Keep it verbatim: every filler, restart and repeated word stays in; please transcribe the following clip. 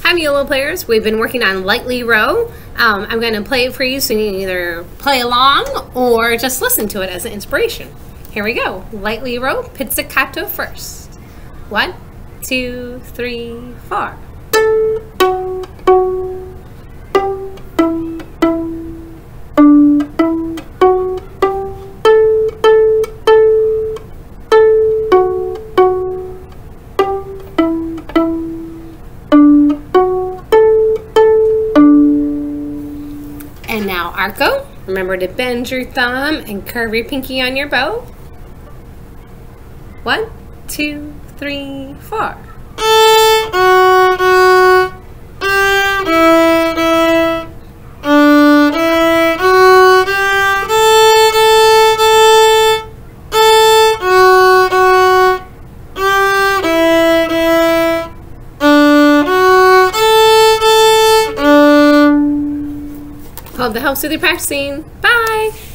Hi viola players, we've been working on Lightly Row. Um, I'm going to play it for you so you can either play along or just listen to it as an inspiration. Here we go. Lightly Row, pizzicato first. One, two, three, four. And now arco. Remember to bend your thumb and curve your pinky on your bow. One, two, three, four. Hope that helps with your practicing. Bye!